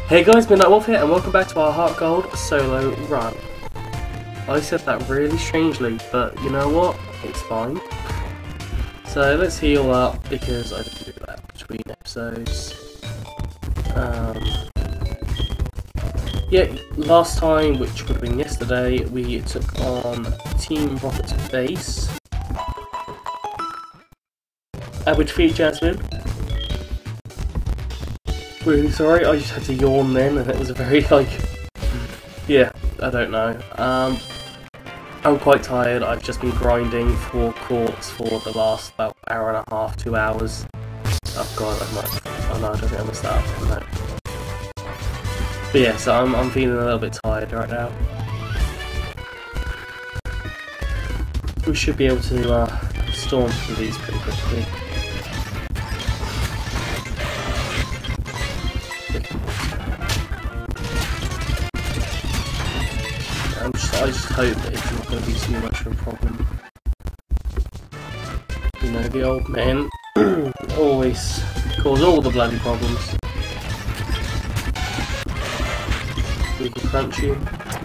Hey guys, Midnight Wolf here, and welcome back to our Heart Gold solo run. I said that really strangely, but you know what? It's fine. So let's heal up, because I didn't do that between episodes. Yeah, last time, which would have been yesterday, we took on Team Rocket's base. And we defeated Jasmine. Really sorry, I just had to yawn then, and it was a very, yeah, I don't know. I'm quite tired. I've just been grinding for quartz for the last about hour and a half, 2 hours. Oh god, I might, oh no, I don't think I missed that up, no. But yeah, so I'm feeling a little bit tired right now. We should be able to storm through these pretty quickly. I just hope that it's not going to be too much of a problem. You know, the old man always cause all the bloody problems. We can crunch you.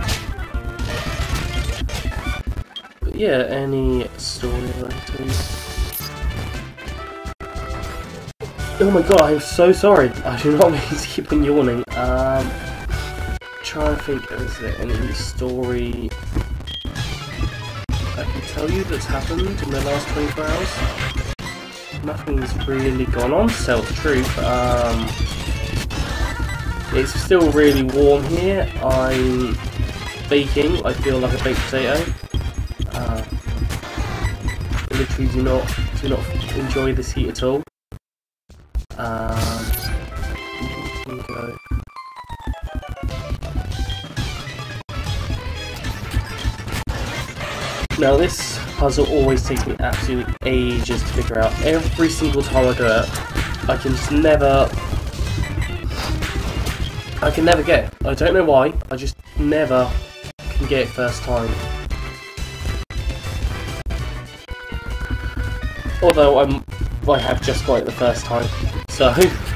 But yeah, any story writers. Oh my god, I'm so sorry. I do not mean to keep on yawning. Trying to think, is there any story I can tell you that's happened in the last 24 hours? Nothing's really gone on, to tell the truth. It's still really warm here. I'm baking. I feel like a baked potato. Literally do not enjoy this heat at all. Go. Now this puzzle always takes me absolutely ages to figure out. Every single time I do it, I can never get it. I don't know why, I just never can get it first time. Although I have just got it the first time, so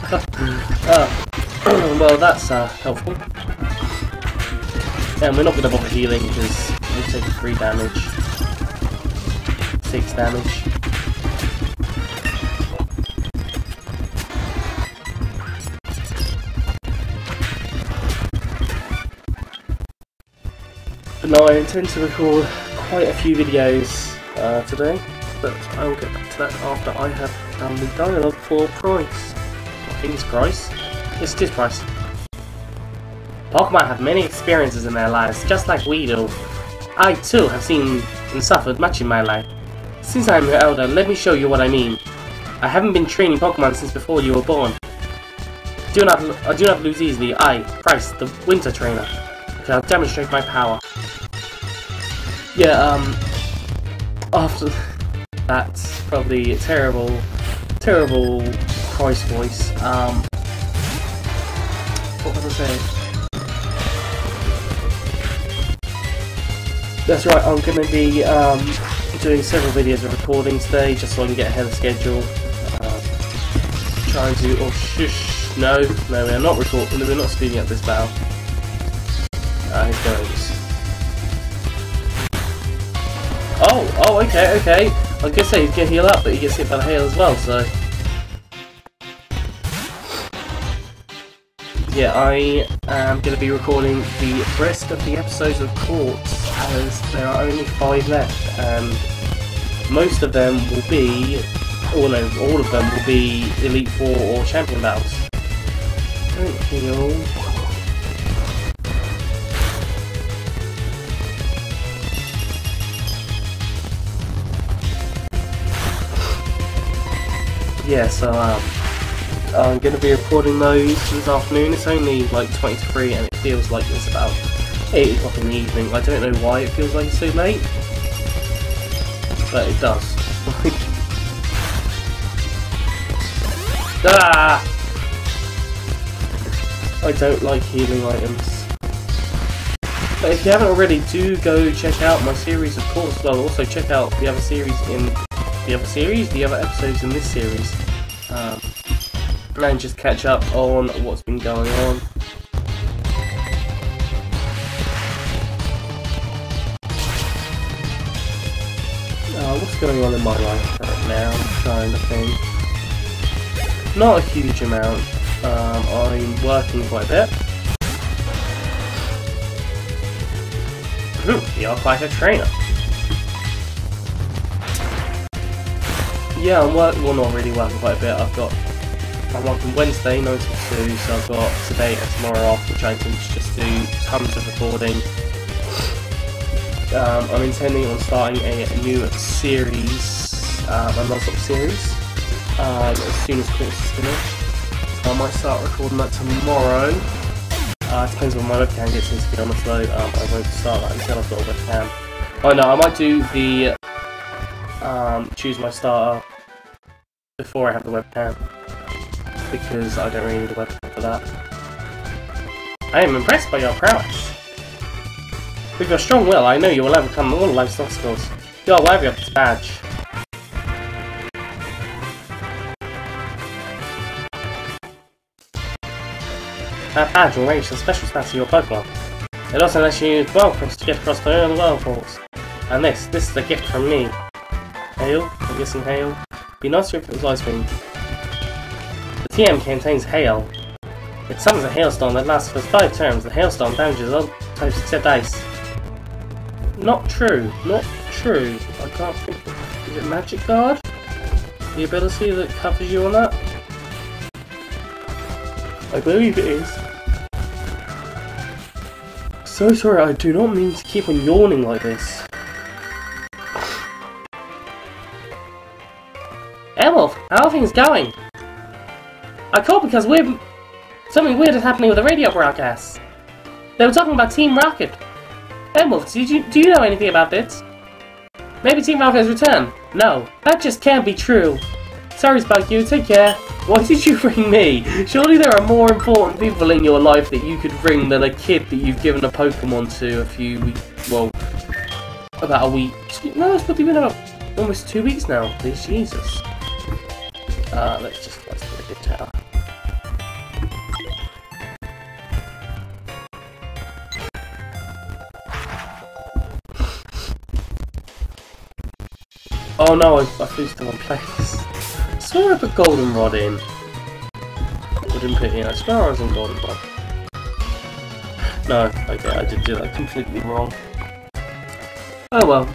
well that's helpful. And we're not going to bother healing because we'll take 3 damage. 6 damage. But no, I intend to record quite a few videos today, but I will get back to that after I have done the dialogue for Pyce. I think it's Pyce. Yes, it is Pyce. Pokemon have many experiences in their lives, just like we do. I too have seen and suffered much in my life. Since I am your elder, let me show you what I mean. I haven't been training Pokemon since before you were born. Do not lose easily. I, Pyce, the Winter Trainer, shall demonstrate my power. Yeah, after that's probably a terrible Pyce voice. What was I saying? That's right, I'm going to be doing several videos of recording today, just so I can get ahead of schedule. Trying to... oh, shush! No, we're not recording. We're not speeding up this battle. Here goes. Oh, okay. I was going to say he's going to heal up, but he gets hit by the hail as well, so... yeah, I am going to be recording the rest of the episodes of Quartz, as there are only 5 left, and most of them will be, or no, all of them will be Elite Four or Champion battles. Don't heal. Yeah, so I'm going to be recording those this afternoon. It's only like 20 to 3 and it feels like it's about 8 o'clock in the evening. I don't know why it feels like it's so late, but it does. Ah! I don't like healing items. But if you haven't already, do go check out my series of course. Well, also check out the other series in the other episodes in this series. And just catch up on what's been going on. else going on in my life right now? I'm trying to think. Not a huge amount. I'm working quite a bit. You're quite a trainer. Yeah, well, not really working quite a bit. I'm working Wednesday 9 till 2, so I've got today and tomorrow off, which I intend to just do tons of recording. I'm intending on starting a new series, a non-stop series, as soon as course is finished. I might start recording that tomorrow. It depends on my webcam gets in, to be honest though. I won't start that until I've got a webcam. Oh no, I might do the choose my starter before I have the webcam, because I don't really need a webcam for that. I am impressed by your prowess. With your strong will, I know you will overcome all life's obstacles. You are worthy of this badge. That badge will range the special stats of your Pokemon. It also lets you get across the early world force. And this is a gift from me. Hail? I'm guessing hail. Be nice if it was ice cream. The TM contains hail. It summons a hailstorm that lasts for 5 turns. The hailstorm damages all types except ice. Not true. Not true. I can't think. Is it Magic Guard? The ability that covers you on that? I believe it is. So sorry, I do not mean to keep on yawning like this. Airwolf, how are things going? I called because something weird is happening with the radio broadcasts. They were talking about Team Rocket. Airwolf, do you know anything about this? Maybe Team Rocket has returned. No, that just can't be true. Sorry about you, take care. Why did you ring me? Surely there are more important people in your life that you could ring than a kid that you've given a Pokemon to a few weeks, well, about a week. No, it's probably been about almost 2 weeks now. Please, Jesus. Let's just get a good tower. Oh no, I flew to the wrong place. I swear I put Goldenrod in. I didn't put it in. I swear I was in Goldenrod. No, okay, I did do that completely wrong. Oh well.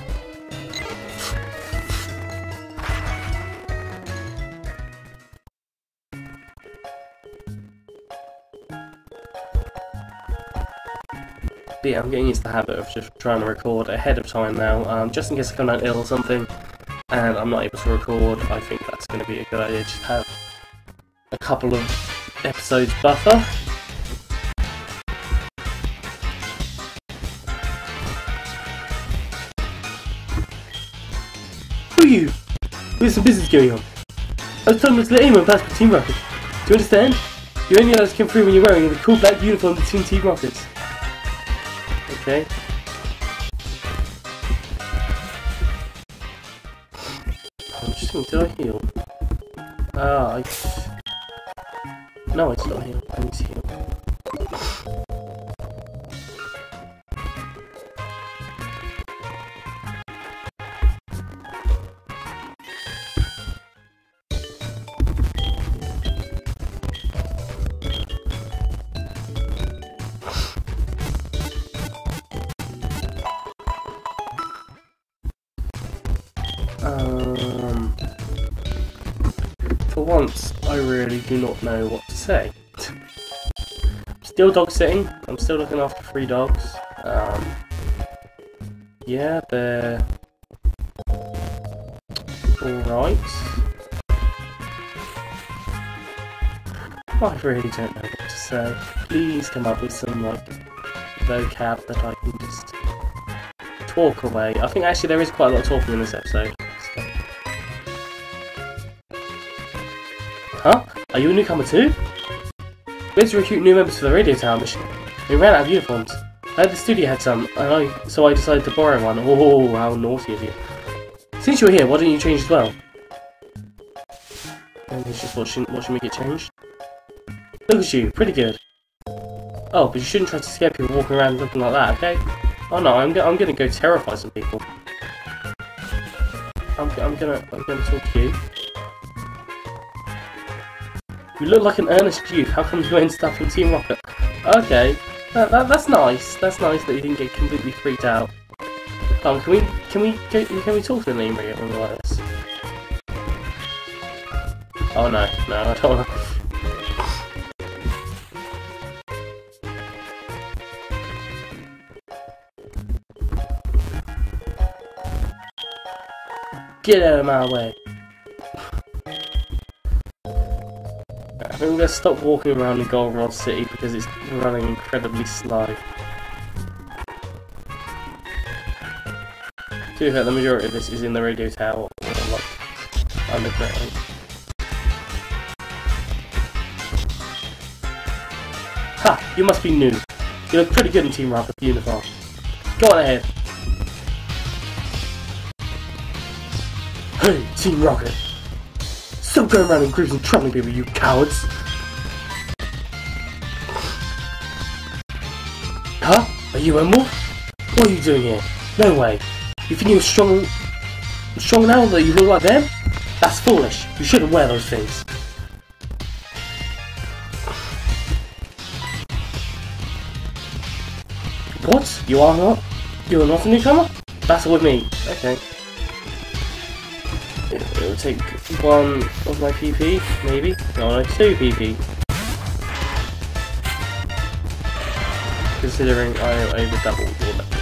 But yeah, I'm getting used to the habit of just trying to record ahead of time now, just in case I come out ill or something, and I'm not able to record. I think that's going to be a good idea, just have a couple of episodes buffer. Who are you? There's some business going on. I was told not to let anyone pass for Team Rocket. Do you understand? You're only allowed to come through when you're wearing the cool black uniform of Team Rockets. Okay. I'm just thinking, did I heal? No, I did not heal. I need to heal. For once, I really do not know what to say. Still dog sitting. I'm still looking after 3 dogs. Yeah, they're alright. I really don't know what to say. Please come up with some, like, vocab that I can just talk away. I think actually there is quite a lot of talking in this episode. Huh? Are you a newcomer too? We had to recruit new members for the radio tower mission. We ran out of uniforms. I heard the studio had some, so I decided to borrow one. Oh, how naughty of you. Since you're here, why don't you change as well? And he's just watching me get changed. Look at you, pretty good. Oh, but you shouldn't try to scare people walking around looking like that, okay? Oh no, I'm gonna go terrify some people. I'm gonna talk to you. You look like an earnest youth. How come you ended up in Team Rocket? Okay, that's nice. That's nice that you didn't get completely freaked out. Can we talk to the name ring like this? Oh no, I don't wanna. Get out of my way. I think we're going to stop walking around the Goldenrod City because it's running incredibly slow. To be fair, the majority of this is in the radio tower or like underground. Ha! You must be new. You look pretty good in Team Rocket uniform. Go on ahead. Hey, Team Rocket! Stop going around in groups and troubling people, you cowards! Huh? Are you Emerald? What are you doing here? No way! You think you're strong now that you look like them? That's foolish. You shouldn't wear those things. What? You are not? You are not a newcomer? Battle with me. Okay. It'll take one of my PP, maybe? No, 2 PP. Considering I over doubled all that.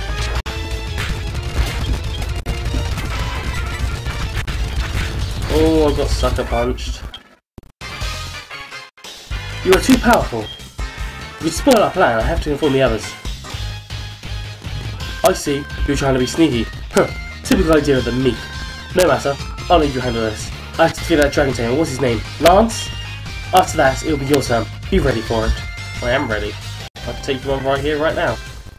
Oh, I got sucker punched. You are too powerful. If you spoil our plan, I have to inform the others. I see, you're trying to be sneaky. Huh, typical idea of the meek. No matter, I'll let you handle this. I have to defeat that dragon tamer. What's his name? Lance? After that, it'll be your turn. Be ready for it. I am ready. I can take you on right here, right now.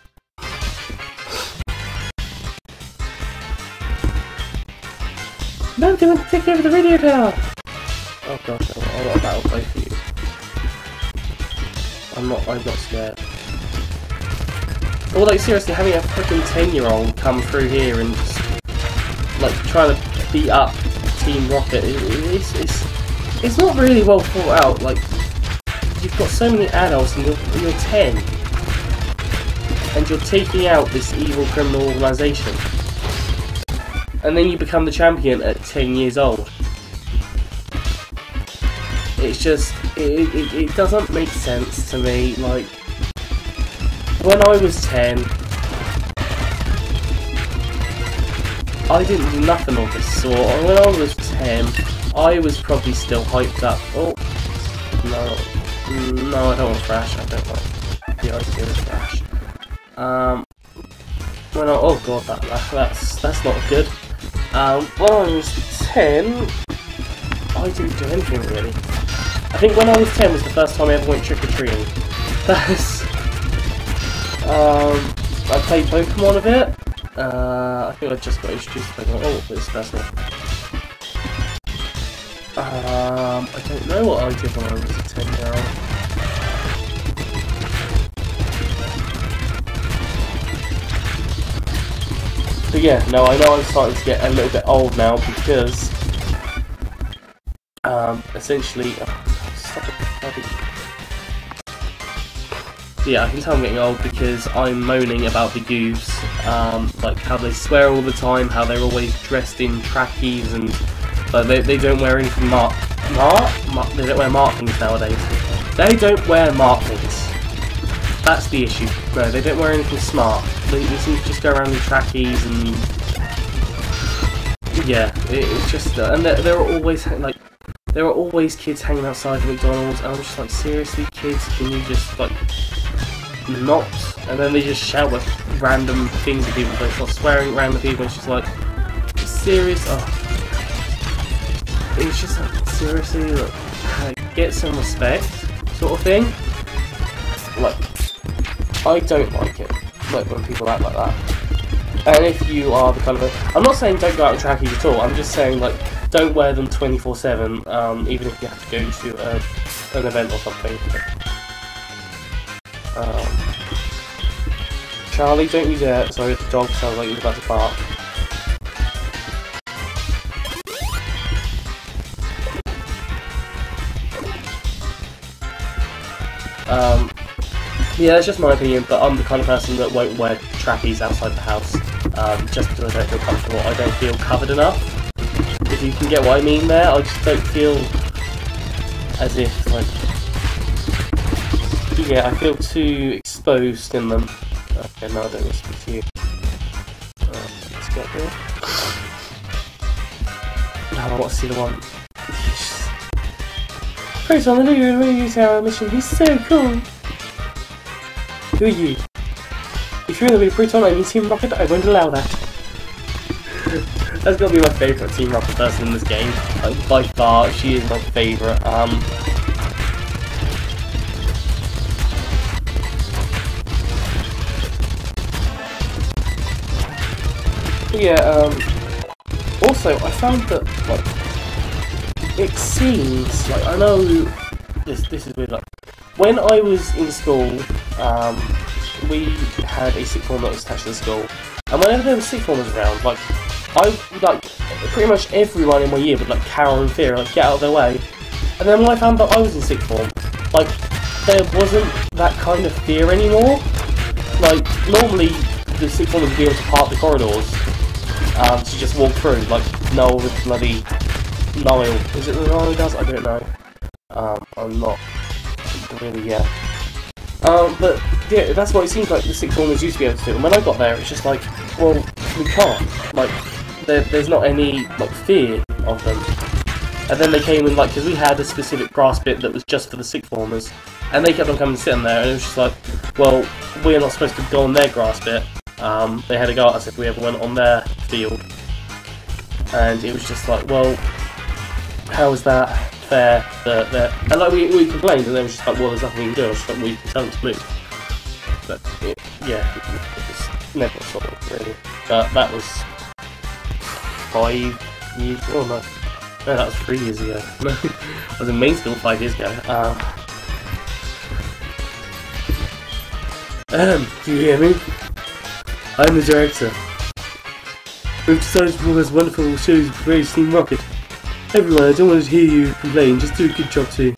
No, they want to take over the radio tower! Oh gosh, I've got a battle play for you. I'm not scared. Or like seriously, having a freaking 10-year-old come through here and just like try to beat up Team Rocket, it's not really well thought out. Like, you've got so many adults and you're 10, and you're taking out this evil criminal organisation, and then you become the champion at 10 years old. It's just it doesn't make sense to me. Like, when I was 10, I didn't do nothing of this sort. When I was 10, I was probably still hyped up. Oh, no, I don't want Thrash. I don't like the idea of Thrash. Oh god, that's not good. When I was 10, I didn't do anything really. I think when I was 10 was the first time I ever went trick-or-treating. That's... I played Pokemon a bit. I think I just got introduced to Pokemon. Oh, this person. I don't know what I did when I was a 10-year-old. But yeah, no, I know I'm starting to get a little bit old now because, essentially, yeah, I can tell I'm getting old because I'm moaning about the youths, like how they swear all the time, how they're always dressed in trackies, and they don't wear anything they don't wear MART things nowadays. They don't wear MART things. That's the issue. No, they don't wear anything smart. They seem to just go around in trackies and yeah, it's just and there are always kids hanging outside McDonald's, and I'm just like, seriously, kids, can you just like not? And then they just shout at random things at people. They start swearing at random people. It's just like, serious. Oh. It's just like, seriously, like, get some respect, sort of thing. Like, I don't like it, like when people act like that. And if you are the kind of I'm not saying don't go out in trackies at all. I'm just saying, like, don't wear them 24/7, even if you have to go to an event or something. Charlie, don't you dare. Sorry, the dog sounds like he's about to bark. Yeah, that's just my opinion, but I'm the kind of person that won't wear trappies outside the house, just because I don't feel comfortable. I don't feel covered enough. If you can get what I mean there, I just don't feel as if, like... Yeah, I feel too exposed in them. Okay, no, I don't need to speak to you. Let's get there. No, I want to see the one. Pyce, I know you're really using our mission. He's so cool. Who are you? If you're in the Proton, I mean Team Rocket, I won't allow that. That's gotta be my favourite Team Rocket person in this game. Like, by far, she is my favourite. Yeah, also, I found that, like, it seems, like, I know this is weird, like, when I was in school, we had a sixth form that was attached to the school, and whenever there was sixth formers around, like, pretty much everyone in my year would, like, cower in fear, like, get out of their way, and then when I found that I was in sixth form, like, there wasn't that kind of fear anymore. Like, normally, the sixth formers would be able to part the corridors, to just walk through, like Noel with bloody Niall. Is it the Niall who does? I don't know. I'm not really, yeah. But yeah, that's what it seems like the sixth formers used to be able to do. And when I got there, it's just like, well, we can't. Like, there's not any, like, fear of them. And then they came in, like, because we had a specific grass bit that was just for the sixth formers, and they kept on coming and sitting there, and it was just like, well, we're not supposed to go on their grass bit. They had to go at us if we ever went on their field, and it was just like, well, how is that fair? And like we complained, and they were just like, well, there's nothing we can do. I was just like, we can tell them to move. But yeah, it was never solved really. But that was 5 years. Oh no, that was 3 years ago. No, I was in main school 5 years ago. Do you hear me? I'm the director. We've decided to perform wonderful shows with Pyce Team Rocket. Everyone, I don't want to hear you complain, just do a good job too.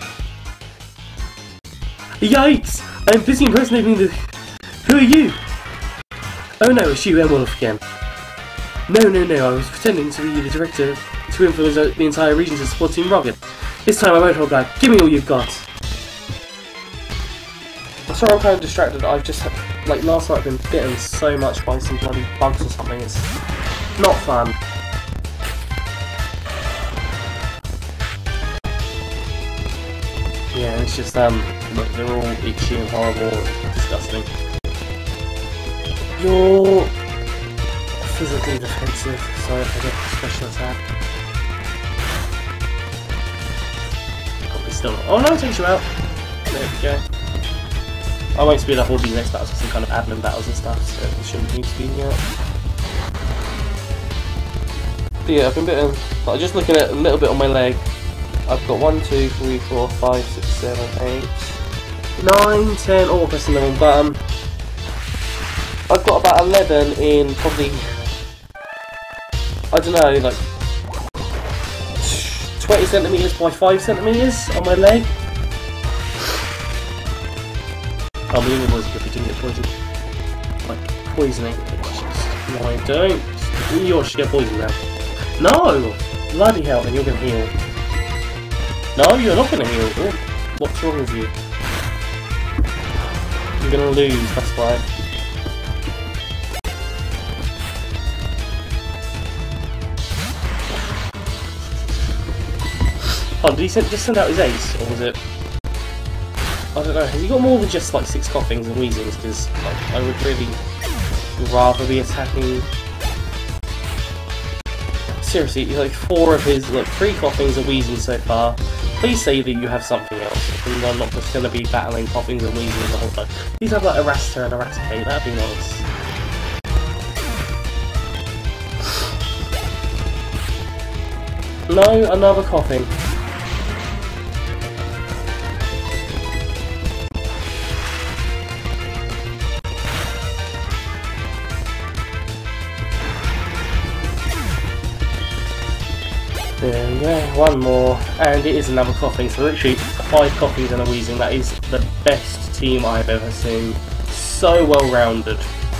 Yikes! I'm busy impersonating the... Who are you? Oh no, it's you, Emwolf again. No, I was pretending to be the director to influence the entire region to support Team Rocket. This time I won't hold back. Give me all you've got. I'm sorry I'm kind of distracted. I've just, like, last night I've been bitten so much by some bloody bugs or something. It's not fun. Yeah, it's just, look, they're all itchy and horrible and disgusting. You're physically defensive, so if I get a special attack. Probably still not. Oh no, it takes you out. There we go. I won't speed up all these next battles for some kind of admin battles and stuff, so it shouldn't need speeding out. But yeah, I've been bitten. But just looking at a little bit on my leg, I've got 1, 2, 3, 4, 5, 6, 7, 8, 9, 10, oh, I'm pressing the wrong button. I've got about 11 in probably, I don't know, like 20 centimetres by 5 centimetres on my leg. Unbelievable if you didn't get poisoned. Like, poisoning. No, I don't. You should get poisoned now. No! Bloody hell, and you're gonna heal. No, you're not gonna heal. Oh, what's wrong with you? You're gonna lose, that's why. Oh, did he just send out his ace, or was it... I don't know, has he got more than just like 6 coughings and wheezings? Because like, I would really rather be attacking. Seriously, like 4 of his, like 3 coughings and wheezings so far. Please say that you have something else, and I'm not just going to be battling coughings and wheezings the whole time. Please have like Erasita and Eradicate, that'd be nice. No, another coughing. There we go. Yeah, one more, and it is another coughing. So literally 5 coffees and a wheezing. That is the best team I've ever seen. So well rounded.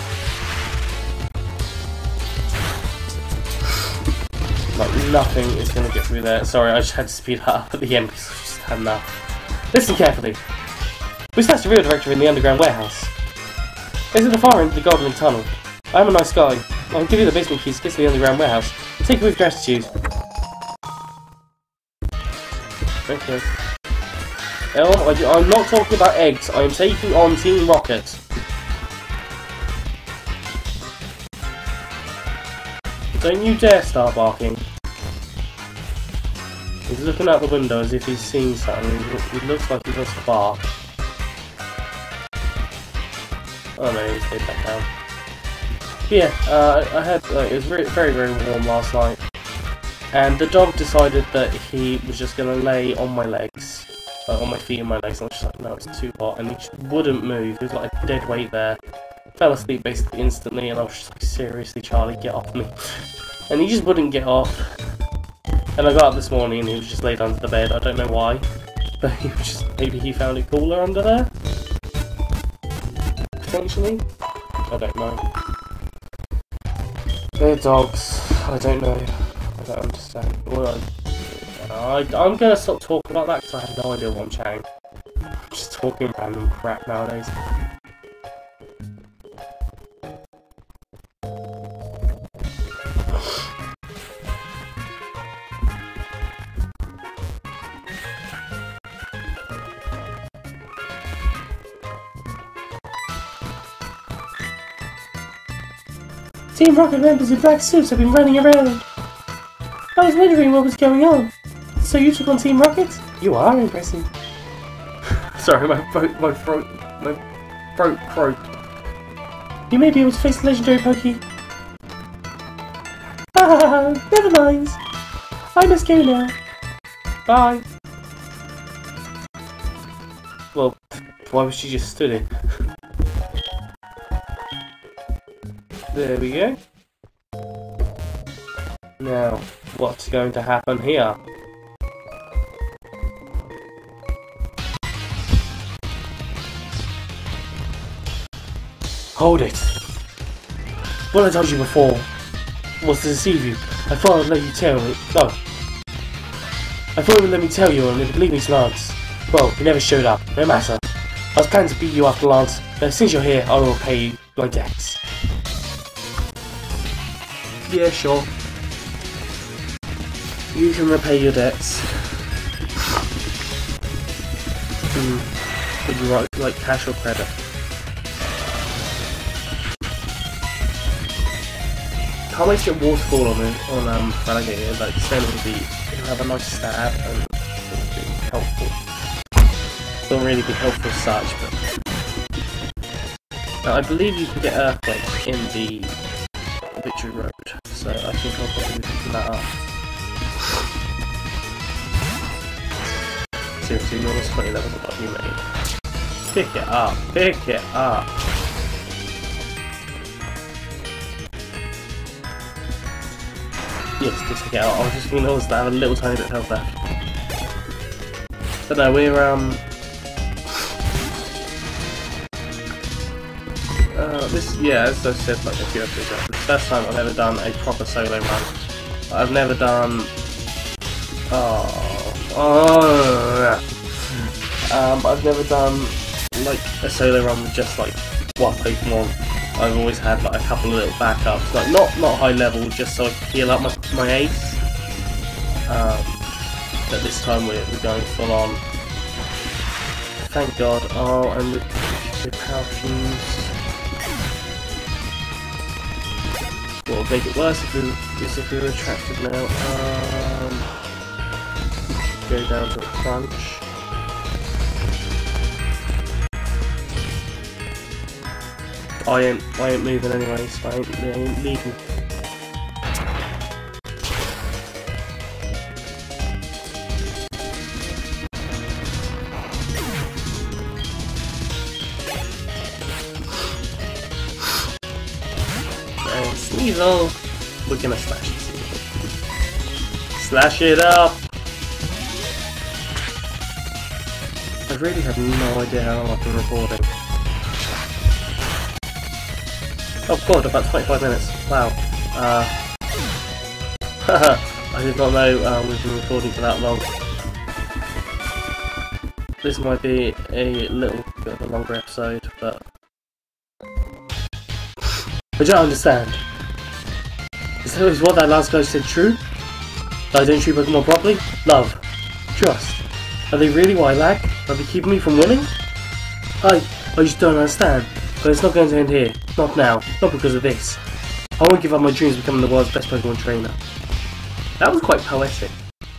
Like nothing is going to get through there. Sorry, I just had to speed that up at the end because I just had enough. Listen carefully. We stashed the real director in the underground warehouse. It's at the far end of the Golden Tunnel. I am a nice guy. I'll give you the basement keys to get to the underground warehouse. Take it with gratitude. Okay. I'm not talking about eggs. I am taking on Team Rocket. Don't you dare start barking. He's looking out the window as if he's seen something. He looks like he wants to bark. Oh no, he's stayed back down. But yeah, I had it was very very warm last night, and the dog decided that he was just gonna lay on my legs, on my feet and my legs. And I was just like, no, it's too hot, and he just wouldn't move. He was like a dead weight there. Fell asleep basically instantly, and I was just like, seriously, Charlie, get off me. And he just wouldn't get off. And I got up this morning and he was just laid under the bed. I don't know why, but he was just, maybe he found it cooler under there? Potentially? I don't know. They're dogs. I don't know. I don't understand. Well, I'm gonna stop talking about that because I have no idea what I'm chatting. I'm just talking random crap nowadays. Team Rocket members in black suits have been running around. I was wondering what was going on. So you took on Team Rocket? You are impressive. Sorry, my throat croaked. You may be able to face the legendary Pokey. Ah, never mind. I must go now. Bye. Well, why was she just stood in? There we go. Now, what's going to happen here? Hold it! What I told you before was to deceive you. I thought I'd let you tell me. No. I thought it would let me tell you and it would believe me, Lance. Well, you never showed up. No matter. I was planning to beat you up, Lance, but since you're here, I will repay you my debts. Yeah, sure. You can repay your debts. Would you like cash or credit? Can't wait to get waterfall on Relegated. Like, it's going to be, it'll have a nice stab and it'll be helpful. It won't really be helpful as such, but I believe you can get Earthquake in the Victory Road, so I think I'll probably be picking that up. Seriously, you're almost 20 levels above you, mate. Pick it up, pick it up! Yes, just pick it out. I was just being honest, I have a little tiny bit of health left. But no, we're as I said like a few episodes ago, it's the first time I've ever done a proper solo run. I've never done I've never done like a solo run with just like one Pokemon. I've always had like a couple of little backups, like not high level, just so I can heal up my ace. But this time we're going full on. Thank God. Oh, and the power fuse. What would make it worse if we were attracted now? Go down to a crunch. I ain't moving anyway, so I ain't leaving. Sneasel! We're gonna slash this. Slash it up! I really have no idea how long I've been recording. Oh god, about 25 minutes. Wow. I did not know we've been recording for that long. This might be a little bit of a longer episode, but I don't understand. Is what that last guy said true? That I don't treat Pokemon properly? Love. Trust. Are they really why I lack? Are they keeping me from winning? I just don't understand. But it's not going to end here. Not now. Not because of this. I won't give up my dreams of becoming the world's best Pokemon trainer. That was quite poetic.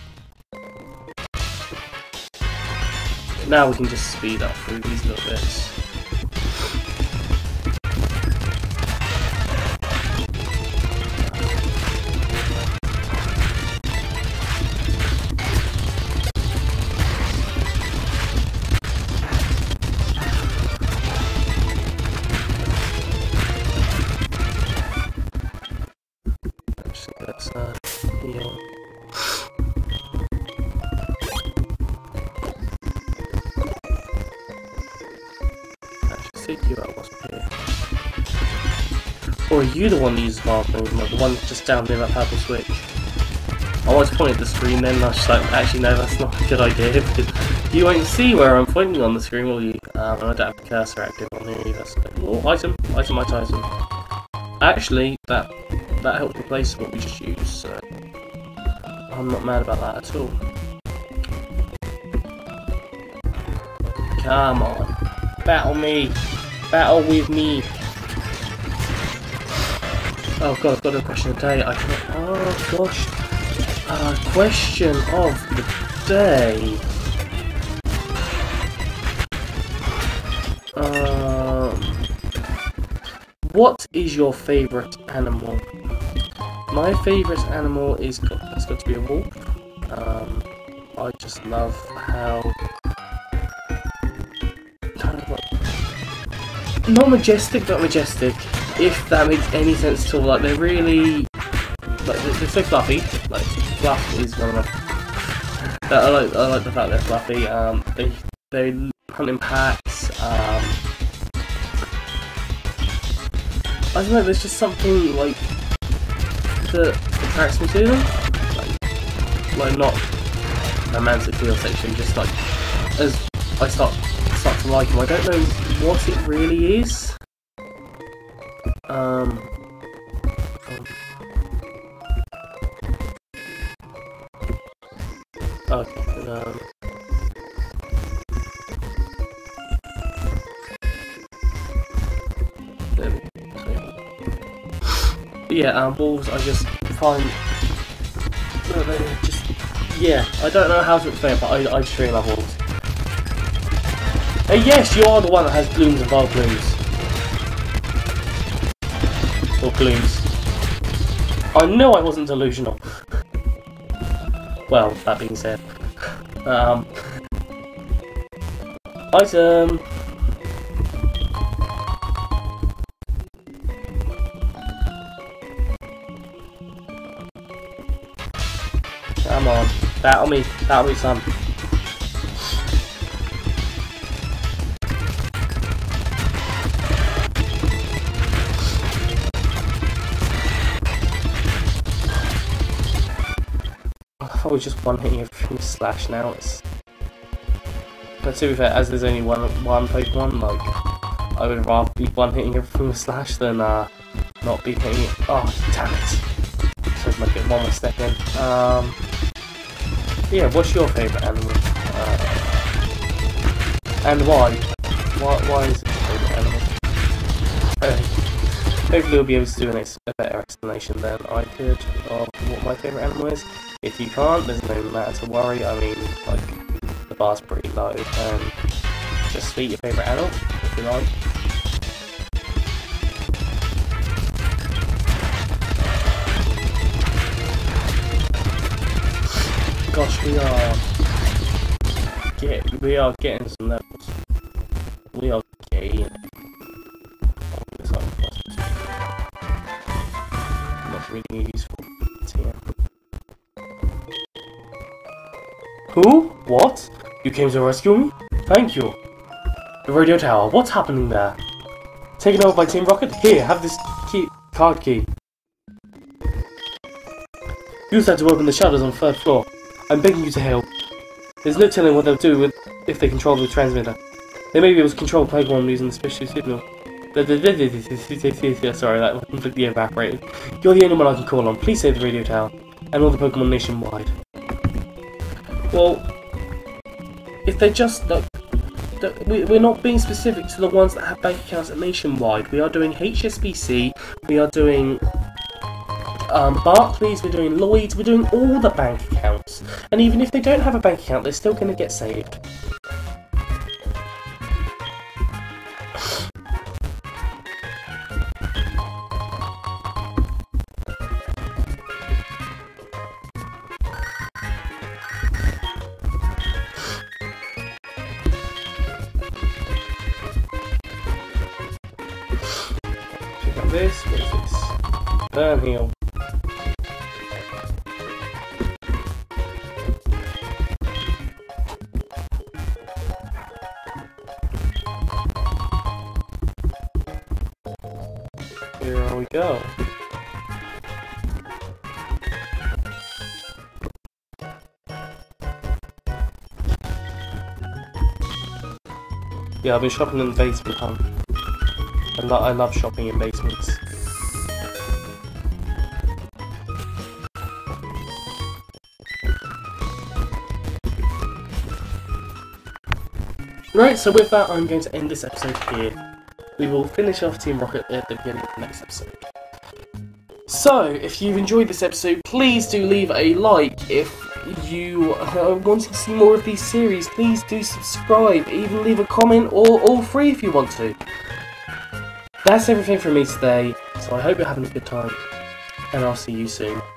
Now we can just speed up through these little bits. Let's heal. Actually, take you out what's here. Or are you the one that uses Markings, like the one just down near that purple switch? I was pointing at the screen then, and I was just like, actually no, that's not a good idea, because you won't see where I'm pointing on the screen, will you? And I don't have the cursor active on here either, so... Oh, item! Item. Actually, that helps replace what we just used, so I'm not mad about that at all. Come on, battle me, battle with me. Oh god, I've got a question of the day. Oh gosh, question of the day. What is your favourite animal? My favourite animal has got to be a wolf. I just love how kind of like not majestic, but majestic. If that makes any sense at all. Like they're really like they're so fluffy. Like fluff is one of my. I like the fact they're fluffy. They hunt in packs. I don't know. There's just something like that attracts me to them, like not romantically or sexually, just like as I start to like them. I don't know what it really is. Okay. There we go. Yeah, wolves, I just find... just... Yeah, I don't know how to explain it, but I just really love wolves. Hey, yes, you are the one that has blooms and wild blooms. Or blooms. I know I wasn't delusional. Well, that being said. Item! Come on, battle me son. I was just one hitting everything with Slash now. But to be fair, as there's only one Pokemon, like I would rather be one hitting everything with Slash than not be hitting it. Oh damn it! So let's make it one more step in. Yeah, what's your favourite animal? And why? Why is it your favourite animal? Hopefully we'll be able to do a better explanation than I could of what my favourite animal is. If you can't, there's no matter to worry. I mean, like, the bar's pretty low, and just tweet your favourite animal, if you like. Gosh, we are getting some levels. We are getting. Not really useful. So, yeah. Who? What? You came to rescue me? Thank you. The radio tower, what's happening there? Taken over by Team Rocket? Here, have this card key. Use that to open the shutters on the 3rd floor. I'm begging you to help. There's no telling what they'll do if they control the transmitter. They may be able to control Pokemon using the special signal. Sorry, that completely evaporated. You're the only one I can call on. Please save the radio tower and all the Pokemon nationwide. Well, if they just we're not being specific to the ones that have bank accounts at Nationwide. We are doing HSBC, we are doing Barclays, we're doing Lloyds, we're doing all the bank accounts. And even if they don't have a bank account, they're still going to get saved. This, what is this? Burnhill. Here we go. Yeah, I've been shopping in the basement, huh? I love shopping in basements. Right, so with that, I'm going to end this episode here. We will finish off Team Rocket at the beginning of the next episode. So, if you've enjoyed this episode, please do leave a like. If you are wanting to see more of these series, please do subscribe. Even leave a comment, or all three if you want to. That's everything from me today, so I hope you're having a good time, and I'll see you soon.